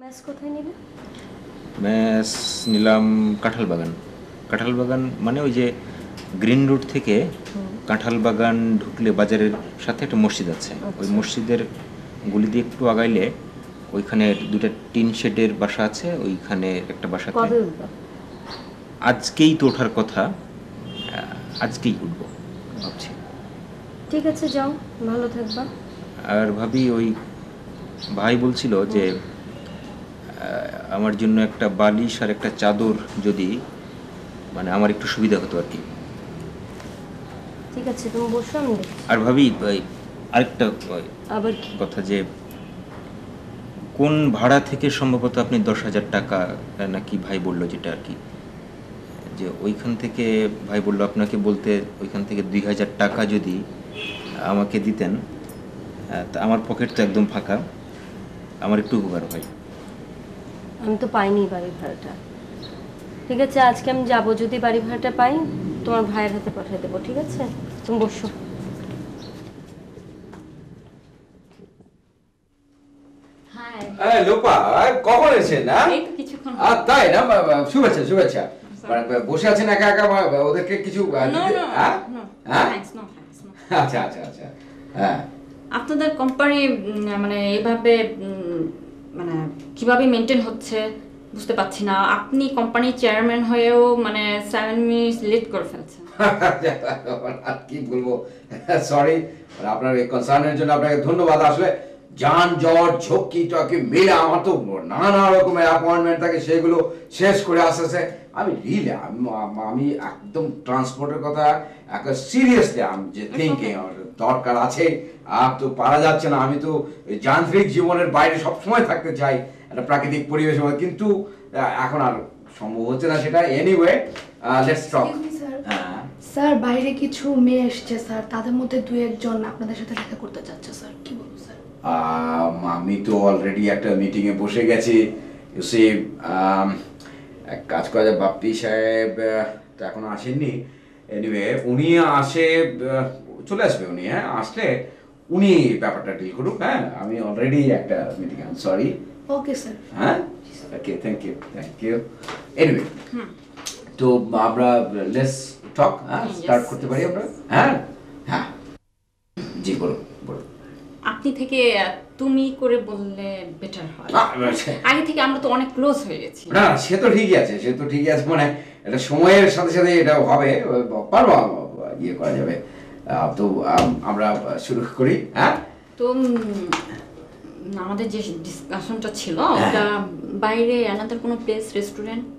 Match কোথায় নিলে? Match নিলাম কাঁঠাল বাগান। কাঁঠাল বাগান মানে ওই যে গ্রিন রোড থেকে কাঁঠাল বাগান ঢুকলে বাজারের সাথে একটা মসজিদ আছে, ওই মসজিদের গলি দিয়ে একটু আগাইলে ওইখানে দুটো টিন শেডের বাসা আছে, ওইখানে একটা বাসাতে কবে উঠবা? আজকেই তো ওঠার কথা, আজকেই উঠবো ভাবছি। ঠিক আছে, যাও, ভালো থাকবা। আর ভাবি ওই ভাই বলছিল যে আমার জন্য একটা বালিশ আর একটা চাদর যদি মানে আমার একটু সুবিধা হতো আর কি। ঠিক আছে, তুমি বসো, আমি দেখছি। আর ভাবি আরেকটা আবার কি? কথা যে কোন ভাড়া থেকে সম্ভবত আপনি 10,000 টাকা নাকি ভাই বললো, যেটা আর কি, যে ওইখান থেকে ভাই বললো আপনাকে বলতে ওইখান থেকে 2,000 টাকা যদি আমাকে দিতেন, তা আমার পকেট তো একদম ফাঁকা, আমার একটু উপকার হয়। আমি তো পাইনি বাড়ি ভাড়াটা। ঠিক আছে, আজকে আমি যাবো, যদি বাড়ি ভাড়াটা পাই তোমার ভাইয়ের হাতে পাঠিয়ে দেবো। ঠিক আছে, তুমি বসো। লোপা কখন এসেছেন না? এই তো কিছুক্ষণ। তাই না, শুভেচ্ছা শুভেচ্ছা। মানে বসে আছেন একা একা, ওদেরকে কিছু আচ্ছা আচ্ছা আচ্ছা। হ্যাঁ, আপনাদের কোম্পানি মানে এইভাবে মানে কিভাবে মেনটেন হচ্ছে বুঝতে পারছি না। আপনি কোম্পানির চেয়ারম্যান হয়েও মানে 7 মিনিট লেট করে ফেলছেন। আর কি বলবো, সরি। আপনার এই কনসার্নের জন্য আপনাকে ধন্যবাদ। আসলে যানজট ঝক্কি টকি মিলে আমার তো নানা রকমের অ্যাপয়েন্টমেন্ট থাকে, সেগুলো শেষ করে আস্তে আস্তে আমি রিলে আমি একদম ট্রান্সপোর্টের কথা একটা সিরিয়াসলি আমি যে থিঙ্কিং দরকার আছে, আর তো পারা যাচ্ছে না। আমি তো যান্ত্রিক জীবনের বাইরে সবসময় থাকতে চাই, একটা প্রাকৃতিক পরিবেশের মধ্যে, কিন্তু এখন আর সম্ভব হচ্ছে না সেটা। Anyway, let's talk. স্যার, বাইরে কিছু মেয়ে এসছে স্যার, তাদের মধ্যে দুই একজন আপনাদের সাথে দেখা করতে চাচ্ছে স্যার। কি বলবো স্যার? আমি তো অলরেডি একটা মিটিং এ বসে গেছি। ইউ সি, এক কাজ করা যায়, বাপ্পি সাহেব তো এখন আসেননি। এনিওয়ে, উনি আসে চলে আসবে উনি। হ্যাঁ, আসলে উনি ব্যাপারটা ডিল করুক। হ্যাঁ, আমি অলরেডি একটা meeting, I am sorry. Okay sir. হ্যাঁ, okay, thank you thank you. Anyway, তো আমরা লেটস টক, হ্যাঁ, স্টার্ট করতে পারি আমরা। হ্যাঁ হ্যাঁ, জি বলুন বলুন। আপনি থেকে তুমি করে বললে বেটার হয়। আগে থেকে আমরা তো অনেক ক্লোজ হয়ে গেছি। না, সে তো ঠিকই আছে, সে তো ঠিকই আছে। মানে এটা সময়ের সাথে সাথে এটা হবে, পারবো, ইয়ে করা যাবে। তো আমরা শুরু করি। হ্যাঁ, তো আমাদের যে ডিসকাশনটা ছিল ওটা বাইরে আনাদার কোনো প্লেস, রেস্টুরেন্ট।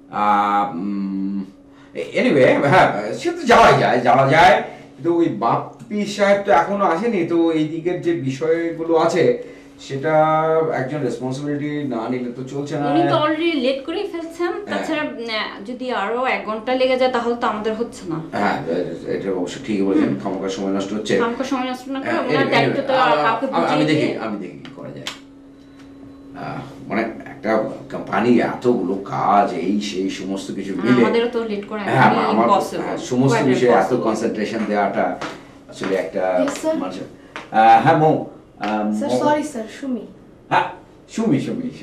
এনিওয়ে, হ্যাঁ, সে তো যাওয়া যায়, কিন্তু ওই বাপ্পি সাহেব তো এখনো আসেনি। তো এই দিকের যে বিষয়গুলো আছে সেটা একজন রেসপন্সিবিলিটি না নিলে তো চলছে না। উনি তো অলরেডি লেট করেই ফেলছেন। তাছাড়া যদি আরো 1 ঘন্টা লেগে যায় তাহলে তো আমাদের হচ্ছে না। হ্যাঁ, এটা অবশ্য ঠিকই বলেছেন, খামোখা সময় নষ্ট হচ্ছে। খামোখা সময় নষ্ট না করে ওনার দায়িত্ব তো কাউকে বুঝিয়ে আমি দিয়ে। দেখি কি করা যায়। মানে একটা কোম্পানি এতগুলো কাজ, এই সেই সমস্ত কিছু মিলে আমাদেরও তো লেট করে আমার ইম্পসিবল। সমস্ত বিষয়ে এত কনসেন্ট্রেশন দেওয়াটা আসলে একটা মানুষের। হ্যাঁ মো, স্যার সরি স্যার, সুমি। হ্যাঁ, সুমি।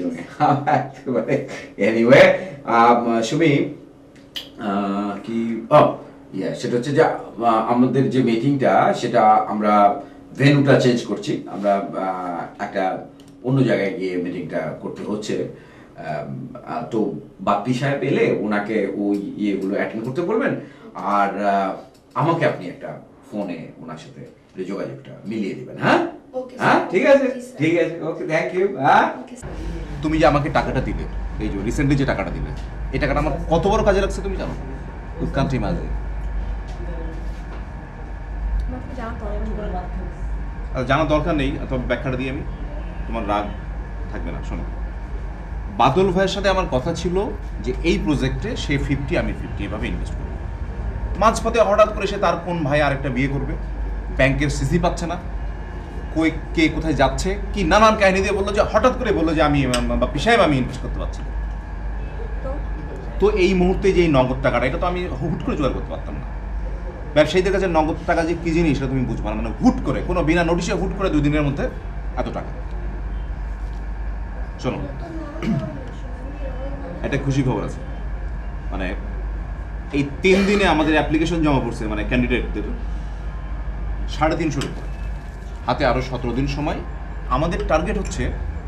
এনিওয়ে, সুমি, কি সেটা হচ্ছে যে আমাদের যে মিটিংটা সেটা আমরা ভেন্যুটা চেঞ্জ করছি। আমরা একটা অন্য জায়গায় গিয়ে মিটিংটা করতে হচ্ছে। তো বাপ্পি সাহেব এলে ওনাকে ওই ইয়েগুলো অ্যাটেন্ড করতে বলবেন, আর আমাকে আপনি একটা ফোনে ওনার সাথে যোগাযোগটা মিলিয়ে দেবেন। হ্যাঁ হ্যাঁ, ঠিক আছে ঠিক আছে, ওকে, থ্যাংক ইউ। হ্যাঁ, তুমি যে আমাকে টাকাটা দিলে, এই যে রিসেন্টলি যে টাকাটা দিলে, এই টাকাটা আমার কত বড় কাজে লাগছে তুমি জানো? কান্ট্রি মাঝে জানার দরকার নেই, তবে ব্যাখ্যাটা দিয়ে আমি, তোমার রাগ থাকবে না। শোনো, বাদল ভাইয়ের সাথে আমার কথা ছিল যে এই প্রজেক্টে সে 50 আমি 50 এভাবে ইনভেস্ট করবো। মাঝপথে হঠাৎ করে সে তার কোন ভাই আরেকটা বিয়ে করবে, ব্যাংকের সিসি পাচ্ছে না, কে কোথায় যাচ্ছে, কি নানান কাহিনী দিয়ে বললো, যে হঠাৎ করে বললো যে আমি বাপ্পি সাহেব আমি ইনভেস্ট করতে পারছি না। তো এই মুহূর্তে যে এই নগদ টাকাটা, এটা তো আমি হুট করে জোগাড় করতে পারতাম না। ব্যবসায়ীদের কাছে নগদ টাকা যে কি জিনিস সেটা তুমি বুঝবো না। মানে হুট করে, কোনো বিনা নোটিশে হুট করে 2 দিনের মধ্যে এত টাকা। শোনো, একটা খুশি খবর আছে, মানে এই 3 দিনে আমাদের অ্যাপ্লিকেশন জমা পড়ছে, মানে ক্যান্ডিডেটদের 350 উপর, হাতে আরো 17 দিন সময়। আমাদের টার্গেট হচ্ছে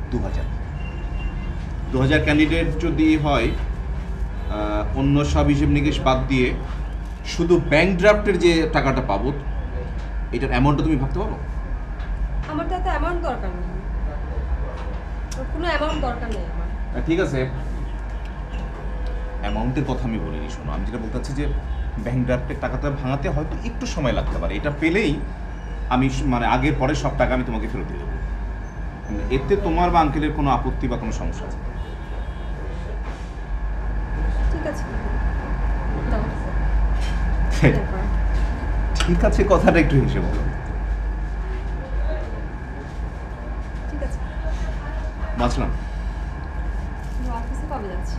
2000 ক্যান্ডিডেট যদি হয়, অন্য সব হিসেব নিকেশ বাদ দিয়ে শুধু ব্যাংক ড্রাফটের যে টাকাটা পাবো, এটার অ্যামাউন্টটা তুমি ভাবতে পারো? আমার তো এত অ্যামাউন্ট দরকার নেই, কোনো অ্যামাউন্ট দরকার নেই আমার। ঠিক আছে, অ্যামাউন্টের কথা আমি বলিনি, শোনো আমি যেটা বলতে চাচ্ছি যে ব্যাংক ড্রাফটের টাকাটা ভাঙাতে হয়তো একটু সময় লাগতে পারে, এটা পেলেই আমি মানে আগের পরে সব টাকা আমি তোমাকে ফেরত দিয়ে দেবো। এতে তোমার বা আঙ্কেলের কোনো আপত্তি বা কোনো সমস্যা আছে? ঠিক আছে, দাও। ঠিক আছে কথাটা একটু হেসে বলো। ঠিক আছে, বাঁচলাম। অফিসে কবে যাচ্ছি?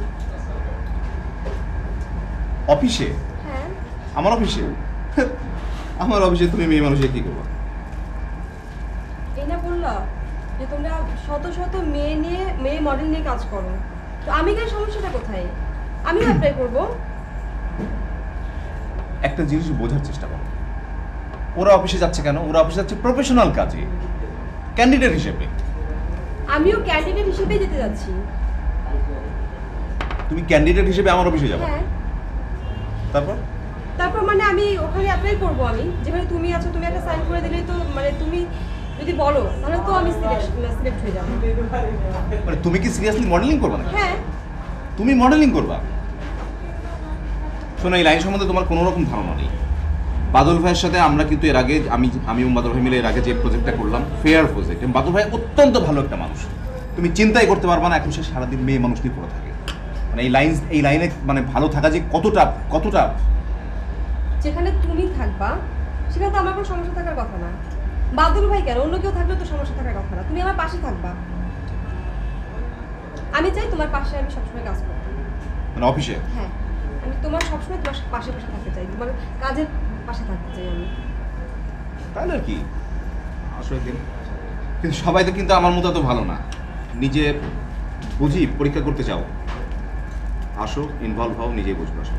অফিসে? হ্যাঁ। আমার অফিসে? আমার অফিসে তুমি মেয়ে মানুষে কি করবা? এই না বললা যে তোমরা শত শত মেয়ে মডেল নিয়ে কাজ করো, তো আমি কেন, সমস্যাটা কোথায়? আমিও অ্যাপ্লাই করব। একটা জিনিস বোঝার চেষ্টা করো, ওরা অফিসে যাচ্ছে কেন? ওরা অফিসে যাচ্ছে প্রফেশনাল কাজে, ক্যান্ডিডেট হিসেবে। আমিও ক্যান্ডিডেট হিসেবে যেতে যাচ্ছি। তুমি ক্যান্ডিডেট হিসেবে আমার অফিসে যাবে? হ্যাঁ। তারপর মানে আমি ওখানে অ্যাপ্লাই করব, আমি যেখানে তুমি আছো, তুমি একটা সাইন করে দিলেই তো, মানে তুমি যদি বলো তাহলে তো আমি সিলেক্ট হয়ে যাব। মানে তুমি কি সিরিয়াসলি মডেলিং করবে না? হ্যাঁ। তুমি মডেলিং করবা? শোনো, এই লাইন সম্বন্ধে তোমার কোনো রকম ধারণা নেই। বাদল ভাইয়ের সাথে আমরা কিন্তু এর আগে আমি এবং বাদল ভাই মিলে এর আগে যে প্রজেক্টটা করলাম, ফেয়ার প্রজেক্ট, এবং বাদল ভাই অত্যন্ত ভালো একটা মানুষ, তুমি চিন্তাই করতে পারবা না। এখন সে সারাদিন মেয়ে মানুষ নিয়ে পড়ে থাকে, মানে এই লাইনে মানে ভালো থাকা যে কতটা। যেখানে তুমি থাকবা সেখানে তো আমার কোনো সমস্যা থাকার কথা না। বাদল ভাই কেন, অন্য কেউ থাকলে তো সমস্যা থাকার কথা না। তুমি আমার পাশে থাকবা, আমি চাই তোমার পাশে আমি সবসময় কাজ করতে। মানে অফিসে? হ্যাঁ, আমি তোমার সবসময় তোমার পাশে থাকতে চাই, তোমার কাজের পাশে থাকতে চাই আমি। তাহলে আর কি, আসলে কিন্তু সবাই তো কিন্তু আমার মতো তো ভালো না। নিজে বুঝি পরীক্ষা করতে চাও, আসো, ইনভলভ হও, নিজেই বুঝবো। আসো।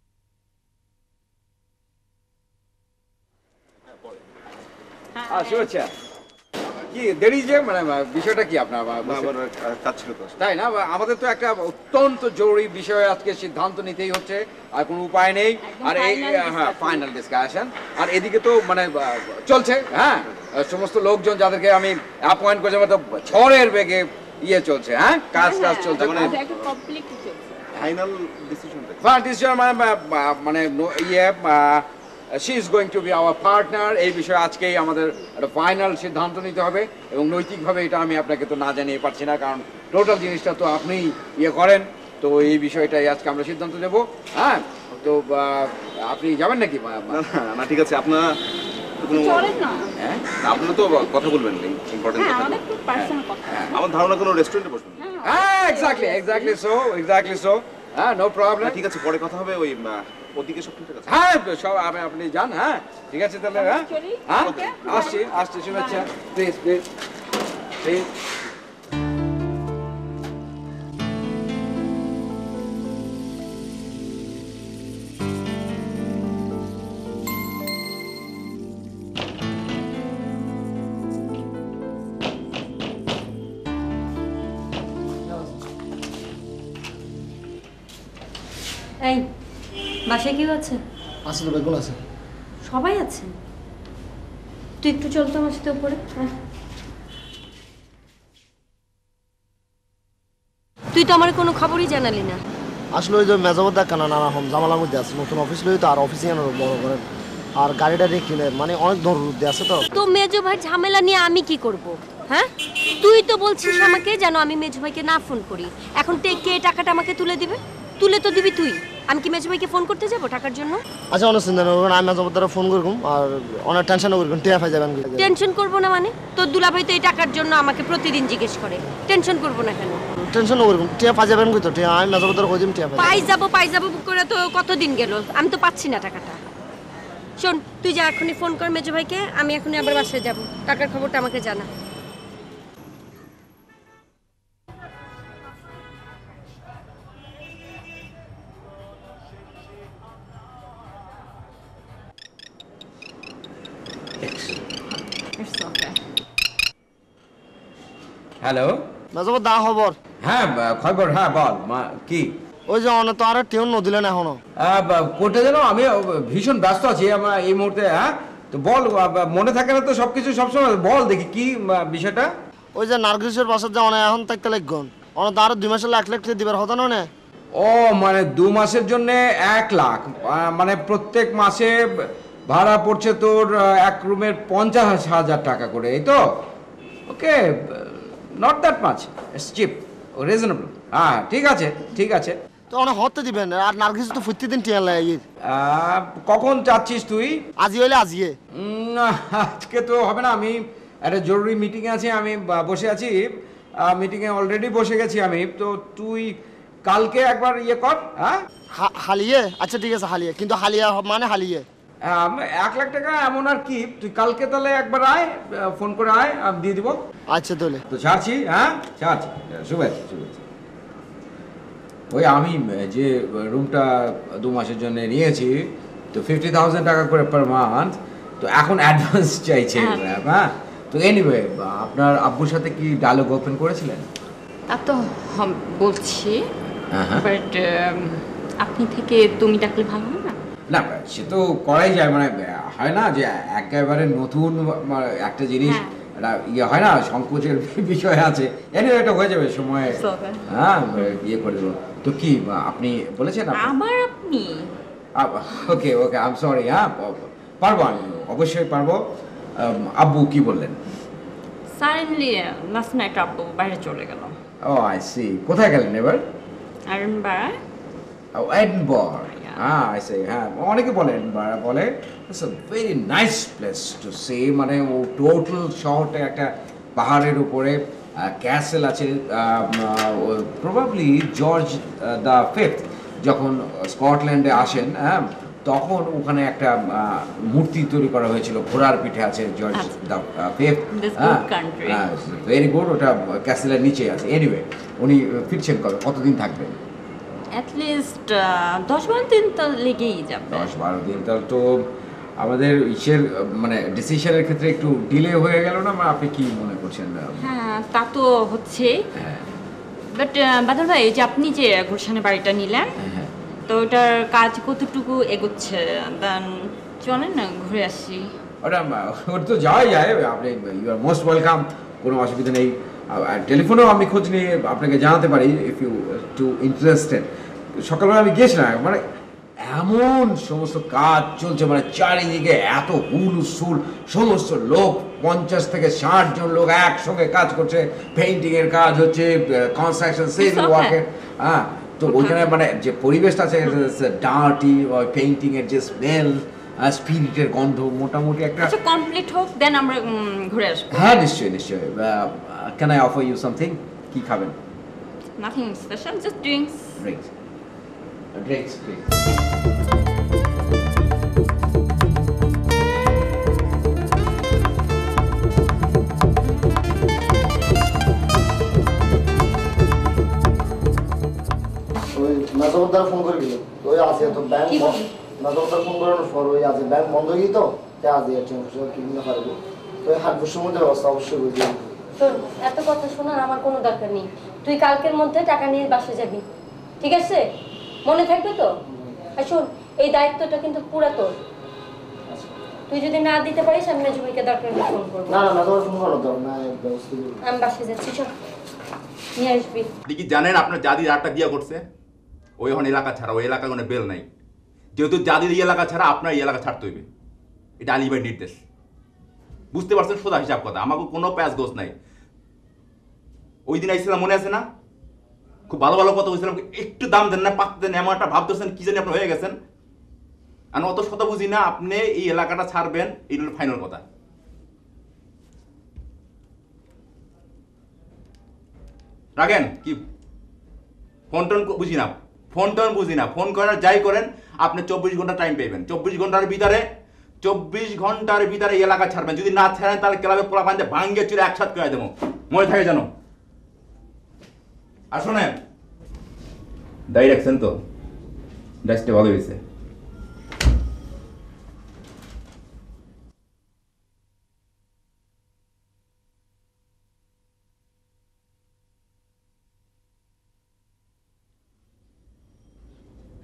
শুভেচ্ছা। কি দেরি যে, মানে বিষয়টা কি আপনার? কাজ ছিল তো। তাই না, আমাদের তো একটা অত্যন্ত জরুরি বিষয়ে আজকে সিদ্ধান্ত নিতেই হচ্ছে, আর কোনো উপায় নেই। আর এই হ্যাঁ, ফাইনাল ডিসকাশন। আর এদিকে তো মানে চলছে, হ্যাঁ, সমস্ত লোকজন যাদেরকে আমি অ্যাপয়েন্ট করেছি, তো ঝড়ের বেগে চলছে, হ্যাঁ, কাজ চলছে, মানে ফাইনাল ডিসিশন মানে she is going to be our partner। এই বিষয়ে আজকেই আমাদের একটা ফাইনাল সিদ্ধান্ত নিতে হবে, এবং নৈতিকভাবে এটা আমি আপনাকে তো না জানিয়ে পারছি না, কারণ টোটাল জিনিসটা তো আপনিই করেন। তো এই বিষয়টাই আজকে আমরা সিদ্ধান্ত নেব। হ্যাঁ, তো আপনি যাবেন নাকি? না, ঠিক আছে, আপনারা হ্যাঁ, আপনারা তো কথা বলবেন, ইম্পর্টেন্ট কথা। আমার ধারণা কোনো রেস্টুরেন্টে বসবেন। হ্যাঁ, এক্স্যাক্টলি সো, হ্যাঁ, নো প্রবলেম। ঠিক আছে, পরে কথা হবে। ওই ওদিকে সব ঠিক আছে? হ্যাঁ, সব আপনি যান। হ্যাঁ, ঠিক আছে তাহলে। হ্যাঁ, আসছি, শুভেচ্ছা। প্লিজ। এই বাসায় কেউ আছে? আছে তো, বেগুন আছে। সবাই আছে? তুই একটু চল তো আমার সাথে উপরে। তুই তো আমার কোনো খবরই জানালি না। আসলে ওই যে মেজাবত দেখা না, নানা রকম জামালার মধ্যে আছে, নতুন অফিস লই তো, আর অফিসে বড় করেন, আর গাড়িটা কিনে মানে অনেক ধরনের রুট আছে। তো মেজো ভাই ঝামেলা নিয়ে আমি কি করব? হ্যাঁ, তুই তো বলছিস আমাকে যেন আমি মেজো ভাইকে না ফোন করি। এখন কে টাকাটা আমাকে তুলে দিবে? তুলে তো দিবি তুই, আমি কি মেজো ভাইকে ফোন করতে যাব টাকার জন্য? আচ্ছা, অনেক চিন্তা করবেন, আমি মেজাবত ফোন করবো, আর অনেক টেনশনও করবেন, টিয়া পাই যাবেন। টেনশন করবো না মানে? তোর দুলাভাই তো এই টাকার জন্য আমাকে প্রতিদিন জিজ্ঞেস করে, টেনশন করবো না কেন? টেনশনও করবেন, টিয়া পাই যাবেন কই? তো টিয়া আমি মেজাবত কই দিম, টিয়া পাই যাবো করে তো কতদিন গেল, আমি তো পাচ্ছি না টাকাটা। শোন, তুই যা এখনই ফোন কর মেজো ভাইকে, আমি এখনই আবার বাসায় যাব, টাকার খবরটা আমাকে জানা। হ্যালো, মেজবাবু দা খবর? হ্যাঁ খবর, হ্যাঁ বল কি? ওই যে অনেক তো আর টিউন নদিলেন এখনো। কোর্টে যেন আমি ভীষণ ব্যস্ত আছি আমার এই মুহূর্তে। হ্যাঁ তো বল, মনে থাকে না তো সবকিছু সবসময়, বল দেখি কি বিষয়টা। ওই যে নার্গিসের বাসার যে অনেক এখন থাকতে লাগবেন, অনেক তো আরো 2 মাসের 1 লাখ দিবার হতো না? ও মানে 2 মাসের জন্য 1 লাখ, মানে প্রত্যেক মাসে ভাড়া পড়ছে তোর 1 রুমের 50,000 টাকা করে, এই তো? Okay, not that much, it's cheap, reasonable. হ্যাঁ ঠিক আছে, ঠিক আছে। তো অনেক হতে দিবেন, আর নার্গিস তো প্রতিদিন টিয়া লাগে। কখন চাচ্ছিস তুই? আজি হইলে আজিয়ে। আজকে তো হবে না, আমি একটা জরুরি মিটিংয়ে আছি, আমি বসে আছি, মিটিংয়ে অলরেডি বসে গেছি আমি। তো তুই কালকে একবার ইয়ে কর। হ্যাঁ হালিয়ে? আচ্ছা ঠিক আছে হালিয়ে, কিন্তু হালিয়া মানে হালিয়ে 1 লাখ টাকা এমন আর কি। তুই কালকে তাহলে একবার আয়, ফোন করে আয়, আমি দিয়ে দিব। আচ্ছা তাহলে তো ছাড়ছি, হ্যাঁ ছাড়ছি, শুভেচ্ছা শুভেচ্ছা। ওই আমি যে রুমটা 2 মাসের জন্য নিয়েছি, তো 50,000 টাকা করে পার মান্থ, তো এখন অ্যাডভান্স চাইছে। হ্যাঁ তো এনিওয়ে, আপনার আব্বুর সাথে কি ডায়লগ ওপেন করেছিলেন? তা তো বলছি, বাট আপনি থেকে তুমি ডাকলে ভালো হয় না? না সে তো করাই যায়, মানে হয় না যে একেবারে নতুন একটা জিনিস, একটা ইয়ে হয় না, সংকোচের বিষয় আছে। এনিওয়ে এটা হয়ে যাবে সময়ে। হ্যাঁ ইয়ে করে দেবো। তো কি আপনি বলেছেন? আমার আপনি okay okay, I am sorry. হ্যাঁ পারবো, আমি অবশ্যই পারবো। আব্বু কি বললেন? সাডেনলি লাস্ট নাইট আব্বু বাইরে চলে গেল। Oh I see. কোথায় গেলেন এবার? আরনবারা। ও এডনবার্গ। হ্যাঁ আই সি। হ্যাঁ অনেকে বলে এডনবারা বলে। It's a very nice place to see. মানে ও টোটাল শহরটা একটা পাহাড়ের উপরে, ক্যাসেল আছে। প্রবাবলি জর্জ দ্য ফিফথ যখন স্কটল্যান্ডে আসেন, হ্যাঁ তখন ওখানে একটা মূর্তি তৈরি করা হয়েছিল, ঘোড়ার পিঠে আছে জর্জ দ্য ফিফথ। হ্যাঁ ভেরি গুড। ওটা ক্যাসেলের নিচে আছে। এনিওয়ে উনি ফিরছেন কবে, কতদিন থাকবেন? অ্যাটলিস্ট 10-12 দিন তো লেগেই যাবে। 10-12 দিন তাহলে তো আমাদের ইসের মানে ডিসিশনের ক্ষেত্রে একটু ডিলে হয়ে গেল না? আপনি কি মনে করছেন? হ্যাঁ তা তো হচ্ছে, বাট বাদল ভাই, যে আপনি যে গুলশানের বাড়িটা নিলেন, তো ওটার কাজ কতটুকু এগোচ্ছে? দেন চলেন না ঘুরে আসি। ওটা তো যাওয়াই যায়, আপনি ইউ আর মোস্ট ওয়েলকাম, কোনো অসুবিধা নেই। টেলিফোনেও আমি খোঁজ নিয়ে আপনাকে জানাতে পারি ইফ ইউ টু ইন্টারেস্টেড। সকালবেলা আমি গেছিলাম, মানে এমন সমস্ত কাজ চলছে, মানে চারিদিকে এত হুলস্থুল, সমস্ত লোক 50 থেকে 60 জন লোক একসঙ্গে কাজ করছে। পেইন্টিং এর কাজ হচ্ছে, কনস্ট্রাকশন, সিভিল ওয়ার্কের। হ্যাঁ তো ওইখানে মানে যে পরিবেশটা আছে, ডার্টি পেইন্টিং এর যে স্মেল, স্পিরিটের গন্ধ, মোটামুটি একটা। আচ্ছা কমপ্লিট হোক, দেন আমরা ঘুরে আসবো। হ্যাঁ নিশ্চয়ই নিশ্চয়ই। Can I offer you something? কি খাবেন? Nothing special, just drinks. Drinks, drinks please. ওই মেজবাবুদার ফোন করে দিল, ওই আছে তো ব্যাংক। মেজবাবুদার ফোন করানোর পর ওই আছে ব্যাংক বন্ধ হয়ে গিয়ে, তো আজ কি না পারবো। তো ওই 8 বছরের মধ্যে ব্যবস্থা অবশ্যই বুঝিয়ে দেবো। শোন, এত কথা শোনার আমার কোনো দরকার নেই। তুই কালকের মধ্যে টাকা নিয়ে বাসে যাবি, ঠিক আছে? মনে থাকবে তো? আর শোন, এই দায়িত্বটা কিন্তু পুরা তোর। তুই যদি না দিতে পারিস, আমি মেজু ভাইকে দরকার হলে ফোন করবো। না না তোমার ফোন করো তো, না ব্যবস্থা করবো। আমি বাসে যাচ্ছি, চল নিয়ে আসবি। আপনি কি জানেন আপনার জাদি আটটা বিয়ে করছে? ওই এখন এলাকা ছাড়া, ওই এলাকায় কোনো বেল নাই। যেহেতু জাদির এই এলাকা ছাড়া আপনার এই এলাকা ছাড়তে হইবে, এটা আলিবাই নির্দেশ। বুঝতে পারছেন? সোজা হিসাব কথা, আমাকে কোনো প্যাচ গোছ নাই। ওই দিন আইছিলাম, মনে আছে না? খুব ভালো ভালো কথা বলছিলাম, একটু দাম দেন না, পাত্তা দেন, এমন একটা ভাবতেছেন কি জানি আপনি হয়ে গেছেন। আমি অত শত বুঝি না, আপনি এই এলাকাটা ছাড়বেন, এই হলো ফাইনাল কথা। রাখেন কি ফোন টোন বুঝি না, ফোন টোন বুঝি না। ফোন করার যাই করেন, আপনি 24 ঘন্টা টাইম পাইবেন। 24 ঘন্টার ভিতরে এলাকা ছাড়বেন। যদি না ছাড়েন তাহলে ক্লাবে পোলা পানিতে ভাঙ্গে চুরে একসাথে করে দেবো, মনে থাকে জানো। আর শোনেন, দায়ী রাখছেন তো, ডাইসটা ভালো হয়েছে।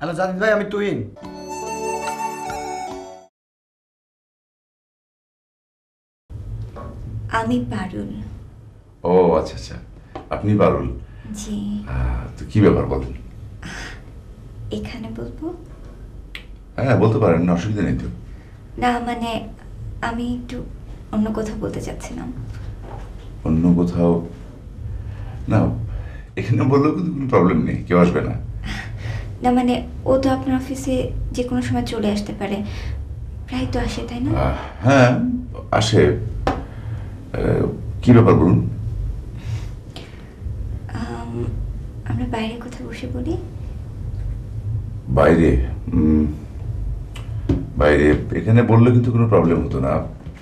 হ্যালো জাদিদ ভাই, আমি তুহিন। আমি পারুল। ও আচ্ছা আচ্ছা, আপনি পারুল। জি। তো কি ব্যাপার বলেন? এখানে বলবো? হ্যাঁ বলতে পারেন, অসুবিধা নেই তো। না মানে আমি একটু অন্য কথা বলতে চাচ্ছিলাম। অন্য কোথাও? না, এখানে বললেও কিন্তু কোনো প্রবলেম নেই, কেউ আসবে না। না মানে ও তো আপনার অফিসে যে কোনো সময় চলে আসতে পারে, প্রায় তো আসে, তাই না? হ্যাঁ আসে। কি ব্যাপার বলুন? আমরা বাইরে কোথাও বসে বলি? বাইরে? বাইরে এখানে বললে কিন্তু কোনো প্রবলেম হতো না।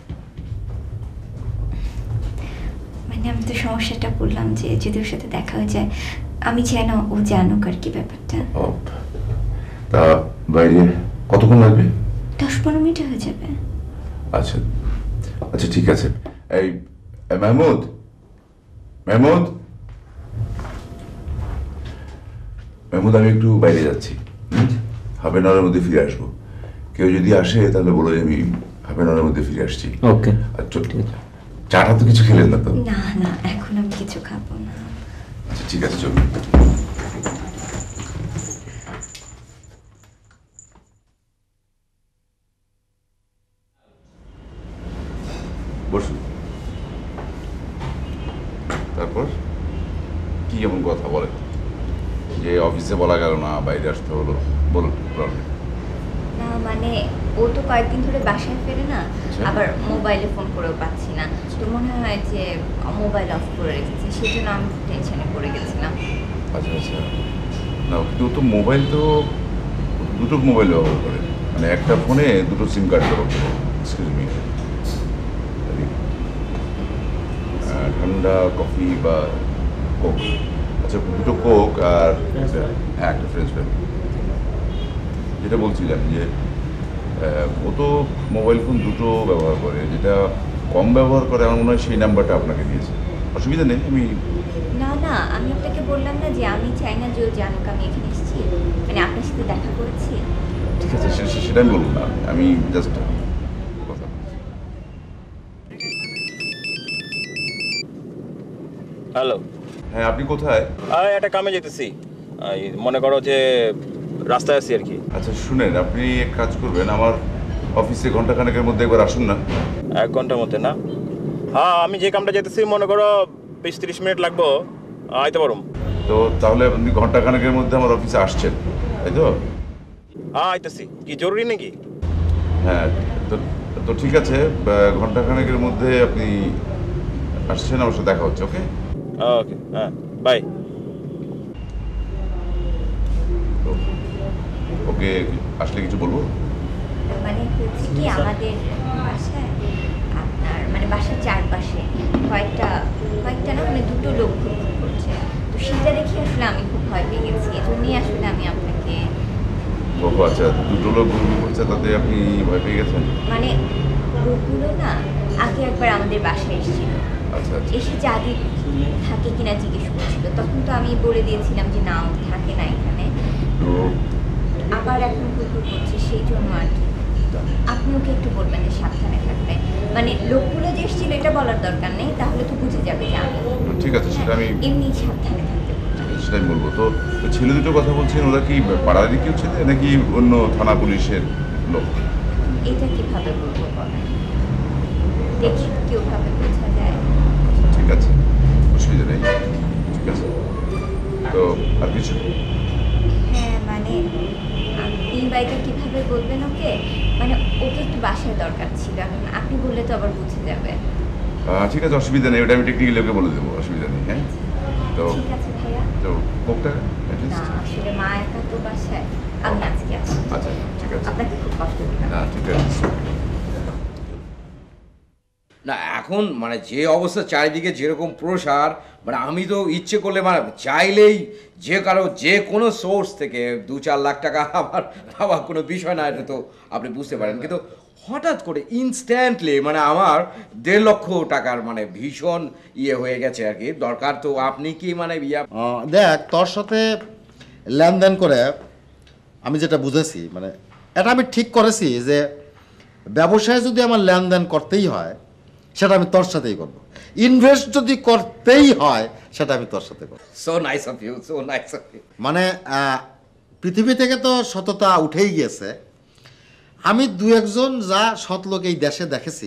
মানে আমি তো সমস্যাটা বললাম যে যদি ওর সাথে দেখা হয়ে যায়, আমি চাই না ও জানুক আর কি ব্যাপারটা। ও, তা বাইরে কতক্ষণ লাগবে? 10-15 মিনিটে হয়ে যাবে। আচ্ছা আচ্ছা ঠিক আছে। এই মেহমুদ, মেহমুদ, মেহমুদ, আমি একটু বাইরে যাচ্ছি, হাফ এন আওয়ারের মধ্যে ফিরে আসবো। কেউ যদি আসে তাহলে বলো যে আমি হাফ এন আওয়ারের মধ্যে ফিরে আসছি। ওকে। আচ্ছা, চাটা তো কিছু খেলেন না তো? না না, এখন আমি কিছু খাবো না। আচ্ছা ঠিক আছে, চলুন। বসুন। তারপর কি এমন কথা বলেন যে অফিসে বলা গেল না, বাইরে আসতে হলো? বলুন প্রবলেম। না মানে ও তো কয়েকদিন ধরে বাসায় ফেরে না, আবার মোবাইলে ফোন করেও পাচ্ছি না, তো মনে হয় যে মোবাইল অফ করে রেখেছে, সেই জন্য আমি টেনশনে পড়ে গেছিলাম। আচ্ছা আচ্ছা। না কিন্তু ও তো মোবাইল তো দুটো মোবাইল ব্যবহার করে, মানে একটা ফোনে দুটো সিম কার্ড ব্যবহার করে। এক্সকিউজ মি, ঠান্ডা কফি বা কোক? আচ্ছা দুটো কোক আর হ্যাঁ একটা ফ্রেঞ্চ ফ্রাই। যেটা বলছিলাম যে ও তো মোবাইল ফোন দুটো ব্যবহার করে, যেটা কম ব্যবহার করে আমার মনে হয় সেই নাম্বারটা আপনাকে দিয়েছে। অসুবিধা নেই, আমি না না, আমি আপনাকে বললাম না যে আমি চাই না যে ও জানুক আমি এখানে এসেছি, মানে আপনার সাথে দেখা করেছি। ঠিক আছে, সেটা আমি বলবো না, আমি জাস্ট কথা। হ্যালো। হ্যাঁ আপনি কোথায়? একটা কামে যেতেছি, মনে করো যে রাস্তায় আছি আর কি। আচ্ছা শুনেন, আপনি এক কাজ করবেন, আমার অফিসে ঘন্টাখানেকের মধ্যে একবার আসুন না। 1 ঘন্টার মধ্যে না? হ্যাঁ আমি যে কামটা যেতেছি মনে করো 20-30 মিনিট লাগবো, আইতে পারুম। তো তাহলে আপনি ঘন্টাখানেকের মধ্যে আমার অফিসে আসছেন, তাই তো? হ্যাঁ আইতেছি। কি জরুরি নাকি? হ্যাঁ তো তো ঠিক আছে, ঘন্টাখানেকের মধ্যে আপনি আসছেন, আমার সাথে দেখা হচ্ছে। ওকে ওকে, হ্যাঁ বাই। ওকে, আসলে কিছু বলবো? মানে হচ্ছে কি আমাদের বাসায় আপনার মানে বাসার চারপাশে কয়েকটা না মানে দুটো লোক ঘুরঘুর করছে, তো সেটা দেখে আসলে আমি খুব ভয় পেয়ে গেছি, এজন্যই আসলে আমি আপনাকে। ও আচ্ছা, দুটো লোক ঘুরঘুর করছে তাতে আপনি ভয় পেয়ে গেছেন? মানে লোকগুলো না আগে একবার আমাদের বাসায় এসেছিল, আচ্ছা আচ্ছা। এসে যাদের থাকে কিনা জিজ্ঞেস করছিল, তখন তো আমি বলে দিয়েছিলাম যে না ও থাকে না এখানে, তো আবার এখন ঘুরঘুর করছে, সেই জন্য আর কি। তো আপনি ওকে একটু বলবেন যে সাবধানে থাকবে, মানে লোকগুলো যে এসেছিল এটা বলার দরকার নেই, তাহলে তো বুঝে যাবে যে আমি। ঠিক আছে, সেটা আমি এমনি সাবধানে থাকতে বলছি। সেটাই বলবো। তো ছেলে দুটো কথা বলছেন, ওরা কি পাড়ারই কেউ ছেলে নাকি অন্য থানা পুলিশের লোক? এটা কিভাবে বলবো বলেন, দেখি কিভাবে বোঝা যায়। ঠিক আছে, অসুবিধা নেই, ঠিক আছে। তো আর কিছু? হ্যাঁ মানে আপনি বাড়িতে কিভাবে বলবেন ওকে, মানে ওকে একটু বাসায় দরকার ছিল, এখন আপনি বললে তো আবার বুঝে যাবে। ঠিক আছে, অসুবিধা নেই, ওটা আমি টেকনিক্যালি ওকে বলে দেবো, অসুবিধা নেই। হ্যাঁ তো ঠিক আছে ভাইয়া। তো কোকটা না আসলে মা একা তো বাসায়, আমি আজকে আছি। আচ্ছা ঠিক আছে, আপনাকে খুব কষ্ট দিলাম। না ঠিক আছে। না এখন মানে যে অবস্থা চারিদিকে যেরকম প্রসার, মানে আমি তো ইচ্ছে করলে মানে চাইলেই যে কারো যে কোনো সোর্স থেকে 2-4 লাখ টাকা আমার পাওয়া কোনো বিষয় না, এটা তো আপনি বুঝতে পারেন। কিন্তু হঠাৎ করে ইনস্ট্যান্টলি মানে আমার 1.5 লক্ষ টাকার মানে ভীষণ ইয়ে হয়ে গেছে আর কি, দরকার। তো আপনি কি মানে দেখ তোর সাথে লেনদেন করে আমি যেটা বুঝেছি মানে এটা আমি ঠিক করেছি যে ব্যবসায় যদি আমার লেনদেন করতেই হয় সেটা আমি তোর সাথেই করব, ইনভেস্ট যদি করতেই হয় সেটা আমি তোর সাথে করব। So nice of you, so nice of you. মানে পৃথিবী থেকে তো সততা উঠেই গিয়েছে। আমি দু একজন যা সৎ লোক এই দেশে দেখেছি,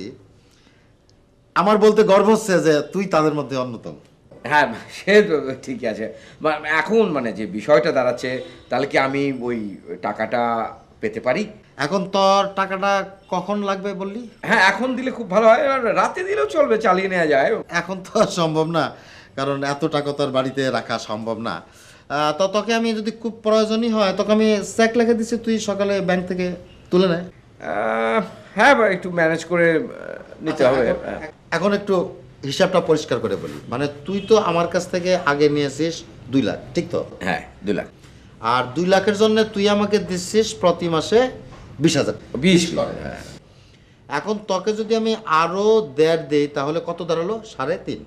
আমার বলতে গর্ব হচ্ছে যে তুই তাদের মধ্যে অন্যতম। হ্যাঁ সে তো ঠিকই আছে। এখন মানে যে বিষয়টা দাঁড়াচ্ছে, তাহলে কি আমি ওই টাকাটা পেতে পারি? এখন তোর টাকাটা কখন লাগবে বললি? হ্যাঁ এখন দিলে খুব ভালো হয়, আর রাতে দিলেও চলবে, চালিয়ে নেওয়া যায়। এখন তো আর সম্ভব না, কারণ এত টাকা তোর বাড়িতে রাখা সম্ভব না। তো তোকে আমি যদি খুব প্রয়োজনই হয় তোকে আমি চেক লিখে দিচ্ছি, তুই সকালে ব্যাংক থেকে তুলে নেয়। হ্যাঁ একটু ম্যানেজ করে নিতে হবে। এখন একটু হিসাবটা পরিষ্কার করে বলি, মানে তুই তো আমার কাছ থেকে আগে নিয়েছিস 2 লাখ, ঠিক তো? হ্যাঁ 2 লাখ। আর 2 লাখের জন্য তুই আমাকে দিচ্ছিস প্রতি মাসে 20,000। 20 লাখ। হ্যাঁ এখন তোকে যদি আমি আরো 1.5 দেই তাহলে কত দাঁড়ালো? 3.5।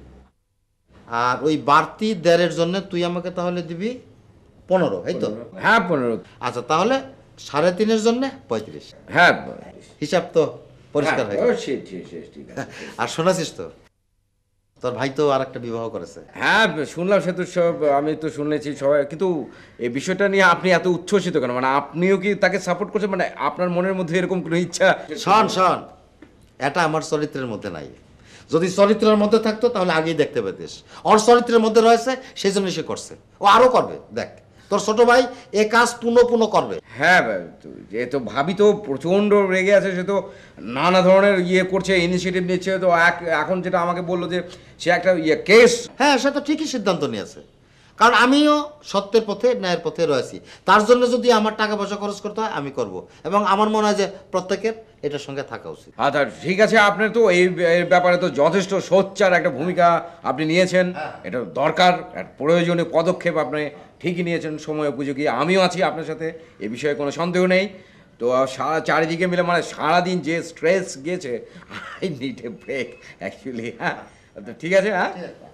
আর ওই বাড়তি 1.5-এর জন্য তুই আমাকে তাহলে দিবি 15, এই তো? হ্যাঁ 15। আচ্ছা তাহলে 3.5-এর জন্য 35। হ্যাঁ হিসাব তো পরিষ্কার হয়ে গেল। ঠিক আছে। আর শোনাছিস তো তোর ভাই তো আর একটা বিবাহ করেছে? হ্যাঁ শুনলাম, সে তো সব আমি তো শুনেছি সবাই, কিন্তু এই বিষয়টা নিয়ে আপনি এত উচ্ছ্বসিত কেন? মানে আপনিও কি তাকে সাপোর্ট করছেন? মানে আপনার মনের মধ্যে এরকম কোনো ইচ্ছা? শোন এটা আমার চরিত্রের মধ্যে নাই। যদি চরিত্রের মধ্যে থাকতো তাহলে আগেই দেখতে পেতিস। ওর চরিত্রের মধ্যে রয়েছে, সেই জন্য সে করছে, ও আরো করবে। দেখ তোর ছোট ভাই এ কাজ পুনঃ করবে। হ্যাঁ যে তো ভাবি তো প্রচণ্ড রেগে আছে, সে তো নানা ধরনের করছে, ইনিশিয়েটিভ নিচ্ছে। তো এখন যেটা আমাকে বললো যে সে একটা কেস। হ্যাঁ সে তো ঠিকই সিদ্ধান্ত নিয়েছে, কারণ আমিও সত্যের পথে ন্যায়ের পথে রয়েছি। তার জন্য যদি আমার টাকা পয়সা খরচ করতে হয় আমি করব, এবং আমার মনে হয় যে প্রত্যেকের এটার সঙ্গে থাকা উচিত। আচ্ছা ঠিক আছে, আপনার তো এই ব্যাপারে তো যথেষ্ট সোচ্চার একটা ভূমিকা আপনি নিয়েছেন। এটা দরকার, একটা প্রয়োজনীয় পদক্ষেপ আপনি ঠিকই নিয়েছেন, সময় উপযোগী। আমিও আছি আপনার সাথে, এ বিষয়ে কোনো সন্দেহ নেই। তো চারিদিকে মিলে মানে সারাদিন যে স্ট্রেস গিয়েছে, I need a break actually. হ্যাঁ তো ঠিক আছে। হ্যাঁ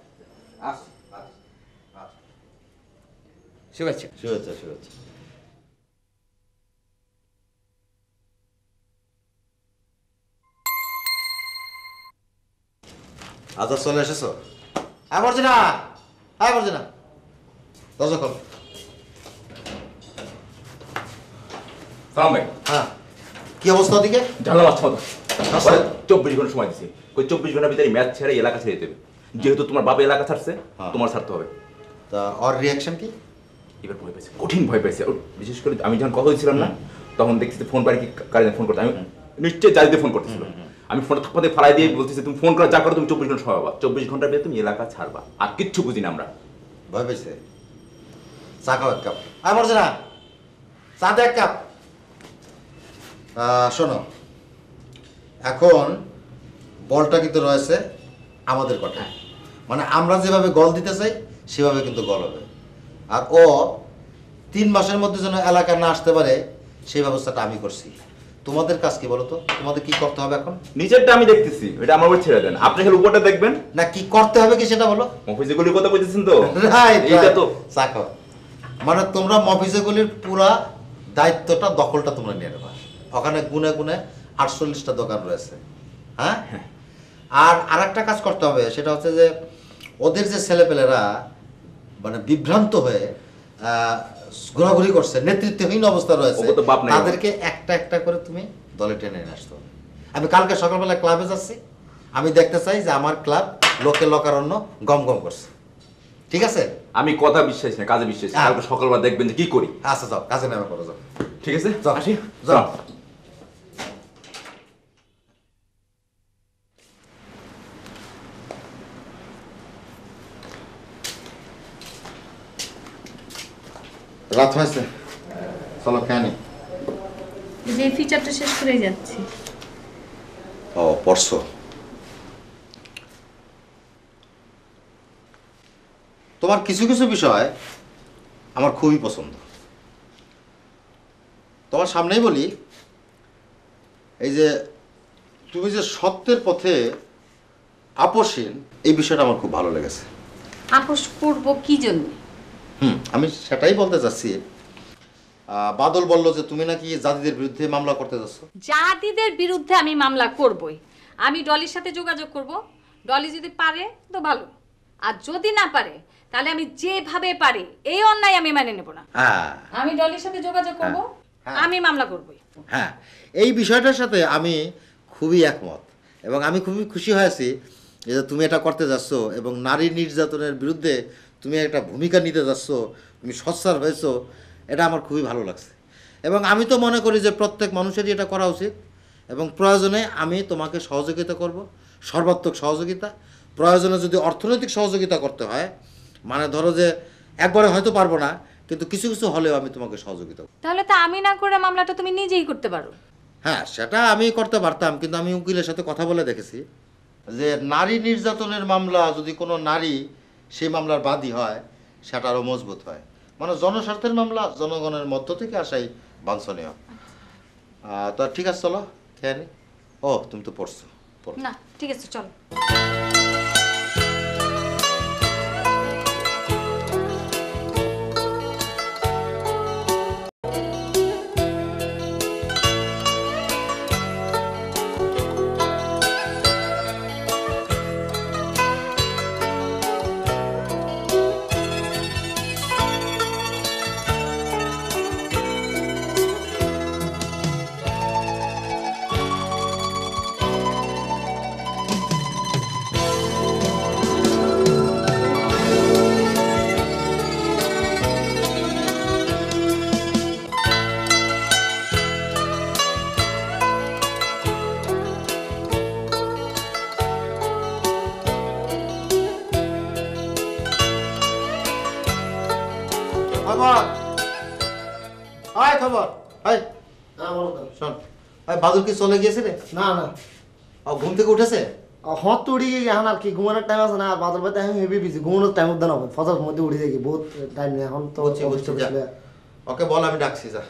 শুভেচ্ছা। আচ্ছা চলে এসেছো? বর্জিনা দরজা খোল। সালাম ভাই। হ্যাঁ কি অবস্থা ওদিকে? জানলাম আচ্ছা 24 ঘন্টা সময় দিছি। 24 ঘন্টার ভিতরে ম্যাচ ছেড়ে এলাকা ছেড়ে দেবে। যেহেতু তোমার বাবা এলাকা ছাড়ছে, তোমার ছাড়তে হবে। তা ওর রিয়াকশন কি? এবার ভয় পেয়েছে, কঠিন ভয় পেয়েছে। বিশেষ করে আমি যখন কথা হয়েছিলাম না, তখন দেখছি ফোন পারি কি কারে ফোন করতে, আমি নিশ্চয়ই জালিতে ফোন করতেছিল। আমি ফোনটা থাপ্পাতে ফালাই দিয়ে বলতেছি তুমি ফোন করা যা করো, তুমি 24 ঘন্টা সময় পাবা। 24 ঘন্টার ভিতরে তুমি এলাকা ছাড়বা, আর কিচ্ছু বুঝি না আমরা। ভয় পেয়েছে? চা খাও 1 কাপ। বর্জিনা চা দে 1 কাপ। শোনো, এখন বলটা কিন্তু রয়েছে আমাদের কথায়, মানে আমরা যেভাবে গোল দিতে চাই সেভাবে কিন্তু গোল হবে। আর ও 3 মাসের মধ্যে যেন এলাকা না আসতে পারে সেই ব্যবস্থাটা আমি করছি। তোমাদের কাজ কি বলো তো? তোমাদের কি করতে হবে এখন? নিচেরটা আমি দেখতেছি, এটা আমার উপর ছেড়ে দেন। আপনি খালি উপরটা দেখবেন না, কি করতে হবে কি সেটা বলো। মফিজগুলির কথা কইতেছেন তো? এইটা তো চাকো, মানে তোমরা মফিজগুলির পুরা দায়িত্বটা দখলটা তোমরা নিয়ে নেবা। ওখানে গুনে 48টা দোকান রয়েছে। হ্যাঁ আর আরেকটা কাজ করতে হবে, সেটা হচ্ছে যে ওদের যে ছেলেপেলেরা মানে বিভ্রান্ত হয়ে ঘোরাঘুরি করছে, নেতৃত্বহীন অবস্থা রয়েছে, তাদেরকে একটা একটা করে তুমি দলে টেনে নিয়ে আসতে হবে। আমি কালকে সকালবেলা ক্লাবে যাচ্ছি, আমি দেখতে চাই যে আমার ক্লাব লোকে লোকারণ্য গম করছে। ঠিক আছে? আমি কথা বিশ্বাস না, কাজে বিশ্বাস। কালকে সকালবেলা দেখবেন যে কি করি। আচ্ছা যাও, কাজে নেমে পড়ো, যাও। ঠিক আছে আসি, যাও। রাত হয়েছে, চলো খেয়ে নি। যে ফিচারটা শেষ করে যাচ্ছি। ও পড়ছো? তোমার কিছু কিছু বিষয় আমার খুবই পছন্দ। তোমার সামনেই বলি, এই যে তুমি যে সত্যের পথে আপোষহীন, এই বিষয়টা আমার খুব ভালো লেগেছে। আপোষ করবো কি জন্য? আমি সেটাই বলতে চাচ্ছি। বাদল বলল যে তুমি নাকি জাদিদের বিরুদ্ধে মামলা করতে যাচ্ছ। জাদিদের বিরুদ্ধে আমি মামলা করবই। আমি ডলির সাথে যোগাযোগ করব, ডলি যদি পারে তো ভালো, আর যদি না পারে তাহলে আমি যেভাবে পারি এই অন্যায় আমি মেনে নেব না। আমি ডলির সাথে যোগাযোগ করব, আমি মামলা করবই। হ্যাঁ, এই বিষয়টার সাথে আমি খুবই একমত এবং আমি খুবই খুশি হয়েছি যে তুমি এটা করতে যাচ্ছ এবং নারী নির্যাতনের বিরুদ্ধে তুমি একটা ভূমিকা নিতে যাচ্ছ, তুমি সোচ্চার হয়েছো, এটা আমার খুবই ভালো লাগছে। এবং আমি তো মনে করি যে প্রত্যেক মানুষেরই এটা করা উচিত এবং প্রয়োজনে আমি তোমাকে সহযোগিতা করব, সর্বাত্মক সহযোগিতা। প্রয়োজনে যদি অর্থনৈতিক সহযোগিতা করতে হয়, মানে ধরো যে একবারে হয়তো পারবো না, কিন্তু কিছু কিছু হলেও আমি তোমাকে সহযোগিতা করব। তাহলে তো আমি না করে মামলাটা তুমি নিজেই করতে পারো। হ্যাঁ, সেটা আমি করতে পারতাম, কিন্তু আমি উকিলের সাথে কথা বলে দেখেছি যে নারী নির্যাতনের মামলা যদি কোনো নারী সেই মামলার বাদী হয় সেটা আরও মজবুত হয়। মানে জনস্বার্থের মামলা জনগণের মধ্য থেকে আসাই বাঞ্ছনীয়। তো ঠিক আছে, চলো খেয়ে নি। ও তুমি তো পড়ছো, না ঠিক আছে চলো। বাদল কি চলে গিয়েছে রে? না না, ঘুম থেকে উঠেছে? হত তো উঠে গিয়ে এখন আর কি ঘুমানোর টাইম আছে না। বাদল ভাই এখন হেভি বিজি, ঘুমানোর টাইম উদ্যান হবে, ফজর মধ্যে উঠে যাই বহুত টাইম নেই এখন তো। ওকে বল আমি ডাকছি, যা।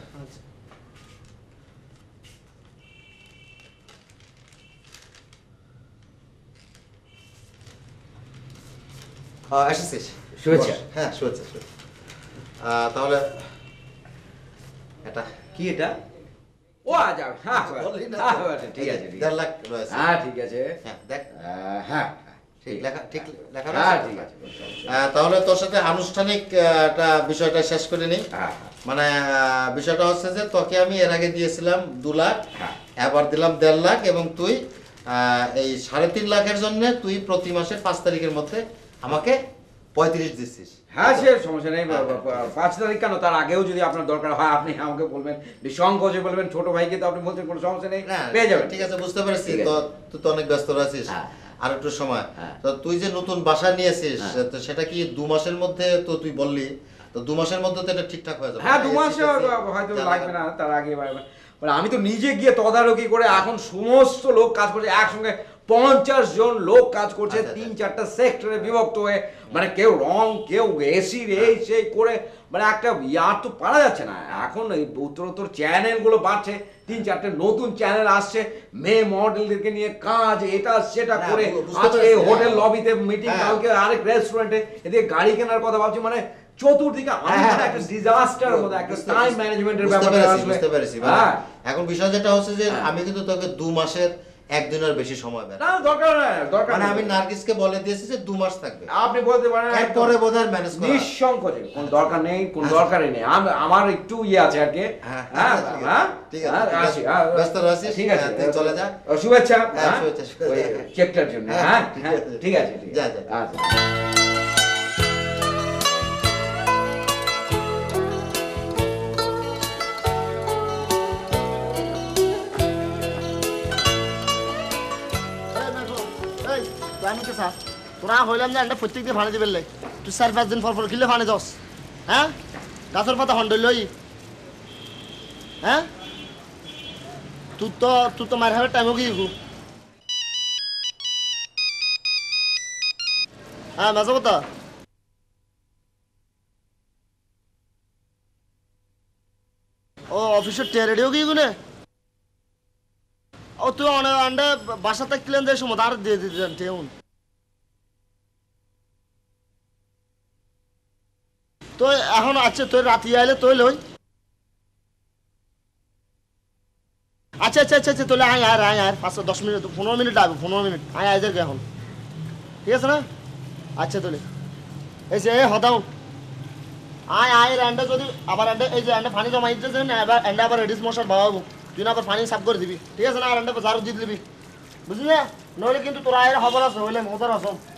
এসেছিস? শুয়েছে? হ্যাঁ শুয়েছে। তাহলে এটা কি? এটা ও আজ হ্যাঁ ঠিক আছে, 1.5 লাখ রয়েছে। হ্যাঁ ঠিক আছে, হ্যাঁ দেখ, হ্যাঁ ঠিক লেখা, ঠিক লেখা হ্যাঁ ঠিক আছে। তাহলে তোর সাথে আনুষ্ঠানিক একটা বিষয়টা শেষ করে নিই। মানে বিষয়টা হচ্ছে যে তোকে আমি এর আগে দিয়েছিলাম 2 লাখ, এবার দিলাম 1.5 লাখ এবং তুই এই 3.5 লাখের জন্য তুই প্রতি মাসের 5 তারিখের মধ্যে আমাকে 35 দিচ্ছিস। হ্যাঁ সে সমস্যা নেই, 5 তারিখ কেন, তার আগেও যদি আপনার দরকার হয় আপনি আমাকে বলবেন, নিঃসংকোচে বলবেন। ছোট ভাইকে তো আপনি বলছেন, কোনো সমস্যা নেই, পেয়ে যাবেন। ঠিক আছে, বুঝতে পারছি। তো তুই তো অনেক ব্যস্ত আছিস, আর একটু সময়। তো তুই যে নতুন বাসা নিয়েছিস, তো সেটা কি 2 মাসের মধ্যে? তো তুই বললি তো 2 মাসের মধ্যে তো এটা ঠিকঠাক হয়ে যাবে। হ্যাঁ 2 মাসে হয়তো লাগবে না, তার আগে আমি তো নিজে গিয়ে তদারকি করে এখন সমস্ত লোক কাজ করছে একসঙ্গে, 50 জন লোক কাজ করছে 3-4টা সেক্টরে বিভক্ত হয়ে, মানে কেউ রং, কেউ এসি এই সেই করে, মানে একটা ইয়ার তো পারা যাচ্ছে না। এখন এই উত্তরোত্তর চ্যানেলগুলো বাড়ছে, 3-4টে নতুন চ্যানেল আসছে, মেয়ে মডেলদেরকে নিয়ে কাজ, এটা সেটা করে, আজকে হোটেল লবিতে মিটিং, কালকে আরেক রেস্টুরেন্টে, এদিকে গাড়ি কেনার কথা ভাবছি, মানে চতুর্দিকে একটা ডিজাস্টার মতো একটা টাইম ম্যানেজমেন্টের ব্যাপার আসলে। বুঝতে পেরেছি। এখন বিষয় যেটা হচ্ছে যে আমি কিন্তু তোকে 2 মাসের 1 দিনের বেশি সময় দেব না। দরকার নাই, দরকার মানে আমি নার্গিসকে বলে দিয়েছি যে 2 মাস থাকবে। আপনি বলতে পারেন এরপরে বোধহয় ম্যানেজ করা নিঃসংকোচে, কোনো দরকার নেই, কোনো দরকারই নেই। আমার একটু ইয়ে আছে আর কি। হ্যাঁ ঠিক আছে, ব্যস্ত আছিস, ঠিক আছে, তুই চলে যা। শুভেচ্ছা, শুভেচ্ছা চেকটার জন্য। হ্যাঁ ঠিক আছে, যা যা। আচ্ছা। তোরা হইলাম যে একটা প্রত্যেক দিয়ে ফানি দিবে, তুই 4-5 দিন পর কিলে ফানি দস। হ্যাঁ গাছের পাতা হন্ডল লই। হ্যাঁ তুই তো মার হারের টাইমও গিয়ে গু। হ্যাঁ মাঝে কথা ও অফিসের রেডিও গিয়ে গুনে। ও তুই অনেক বাসা থাকলেন যে সময় আর দিয়ে দিতেন টেউন। তো এখন আছে, তুই রাতি আইলে তুই লই। আচ্ছা আচ্ছা আচ্ছা আচ্ছা তাহলে আয় 5-10 মিনিট 15 মিনিট লাগবে 15 মিনিট আয় আয় যাকে এখন ঠিক আছে না আচ্ছা তাহলে এই যে হদাও আয় রান্ডা যদি আবার রান্ডা এই যে রান্ডা পানি জমা দিতেছে না আবার রান্ডা আবার রেডিস মশার বাবাবু তুই না আবার পানি সাফ করে দিবি ঠিক আছে না রান্ডা জারু দিয়ে দিবি বুঝলি না নইলে কিন্তু তোর আয়ের খবর আছে হইলে মজার আছে